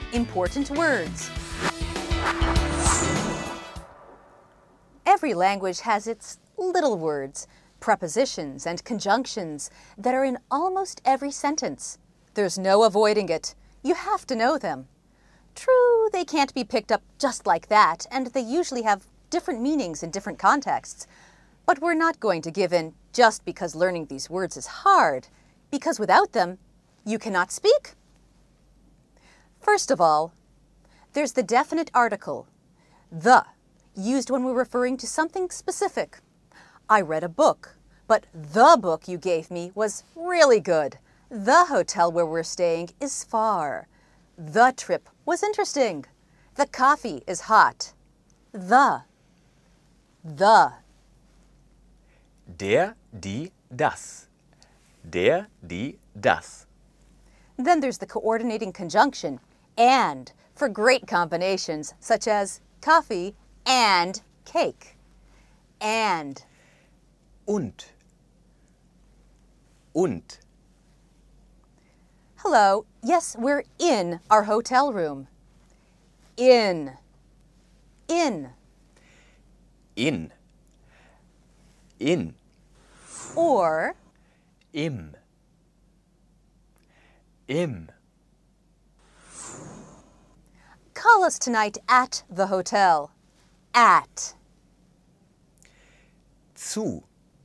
important words. Every language has its little words, prepositions, and conjunctions that are in almost every sentence. There's no avoiding it. You have to know them. True, they can't be picked up just like that, and they usually have different meanings in different contexts. But we're not going to give in just because learning these words is hard, because without them, you cannot speak. First of all, there's the definite article, the, used when we're referring to something specific. I read a book, but the book you gave me was really good. The hotel where we're staying is far. The trip was interesting. The coffee is hot. The. Der, die, das. Der, die, das. Then there's the coordinating conjunction, and, for great combinations such as coffee and cake. And. Und. Hello. Yes, we're in our hotel room. In. Or. Im. Call us tonight at the hotel. At. Zu.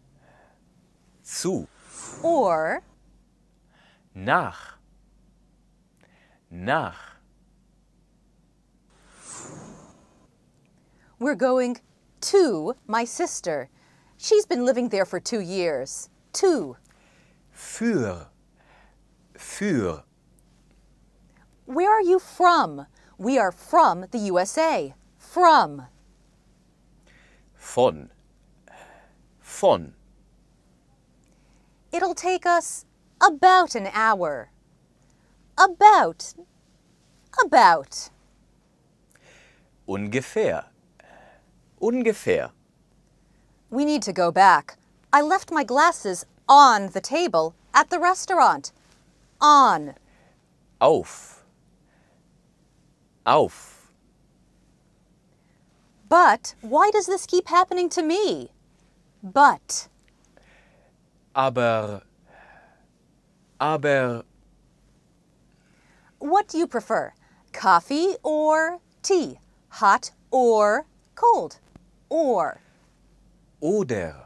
Or. Nach. We're going to my sister. She's been living there for 2 years. To. Für. Where are you from? We are from the USA. From. Von. It'll take us about an hour. About. Ungefähr. We need to go back. I left my glasses on the table at the restaurant. On. Auf. But why does this keep happening to me? But. Aber. What do you prefer? Coffee or tea? Hot or cold? Or. Oder.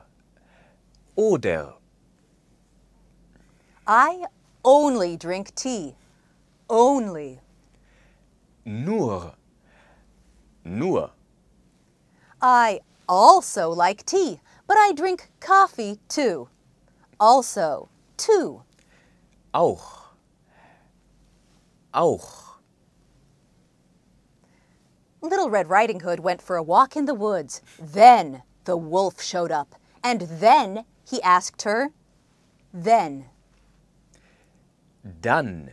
I only drink tea. Only. Nur. I also like tea, but I drink coffee too. Also, too. Auch. Little Red Riding Hood went for a walk in the woods. Then the wolf showed up, and then he asked her, then. Dann.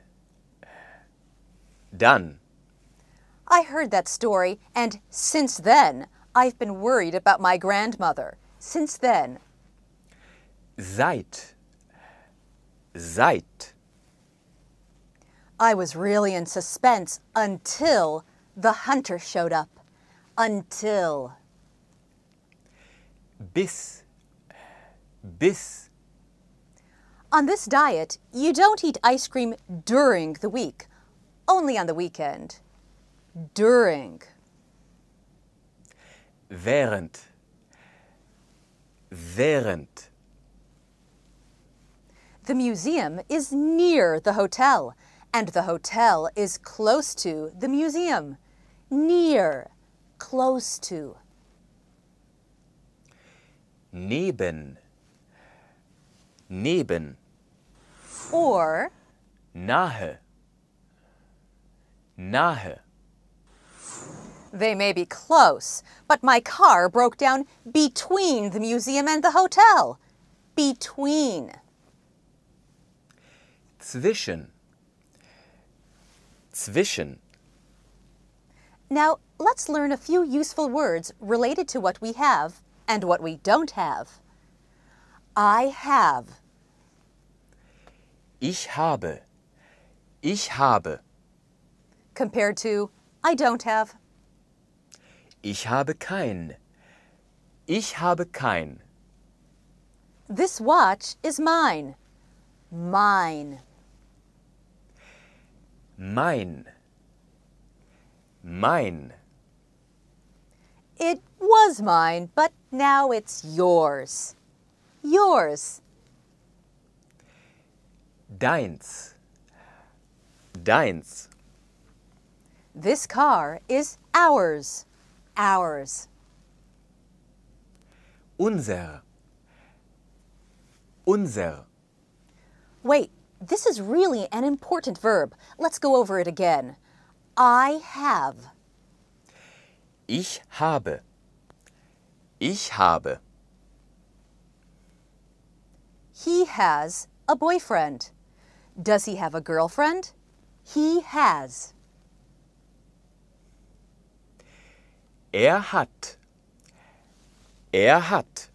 I heard that story, and since then, I've been worried about my grandmother. Since then. Seit. I was really in suspense until the hunter showed up. Until. Bis. On this diet, you don't eat ice cream during the week, only on the weekend. During. Während. The museum is near the hotel, and the hotel is close to the museum. Near. Close to. Neben. Or. Nahe. They may be close, but my car broke down between the museum and the hotel. Between. Zwischen. Now, let's learn a few useful words related to what we have and what we don't have. I have. Ich habe. compared to I don't have. Ich habe kein. Ich habe kein. This watch is mine. Mine. Mein. Mein. It was mine, but now it's yours. Yours. Deins. Deins. This car is ours. Ours. Unser. Unser. Wait, this is really an important verb. Let's go over it again. I have. Ich habe. Ich habe. He has a boyfriend. Does he have a girlfriend? He has. Er hat. Er hat.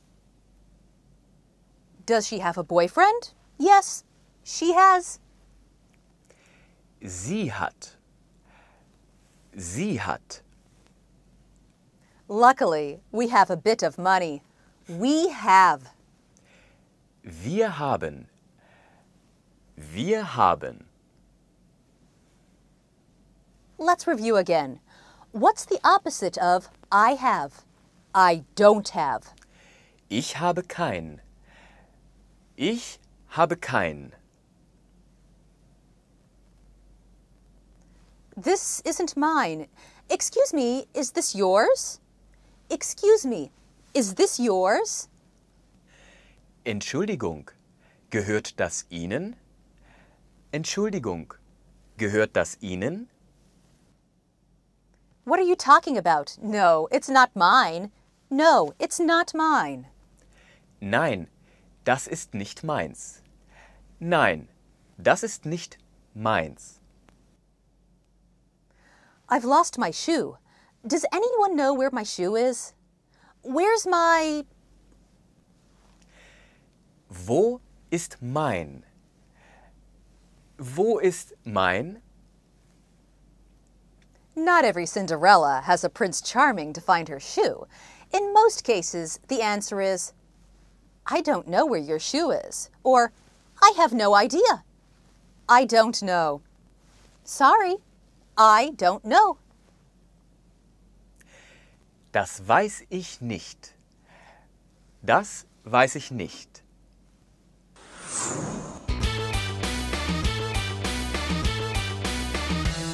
Does she have a boyfriend? Yes, she has. Sie hat. Sie hat. Luckily, we have a bit of money. We have. Wir haben. Wir haben. Let's review again. What's the opposite of I have? I don't have. Ich habe kein. Ich habe kein. This isn't mine. Excuse me, is this yours? Excuse me, is this yours? Entschuldigung, gehört das Ihnen? Entschuldigung, gehört das Ihnen? What are you talking about? No, it's not mine. No, it's not mine. Nein, das ist nicht meins. Nein, das ist nicht meins. I've lost my shoe. Does anyone know where my shoe is? Where's my... Wo ist mein? Wo ist mein? Not every Cinderella has a Prince Charming to find her shoe. In most cases, the answer is, I don't know where your shoe is, or I have no idea. I don't know. Sorry, I don't know. Das weiß ich nicht. Das weiß ich nicht.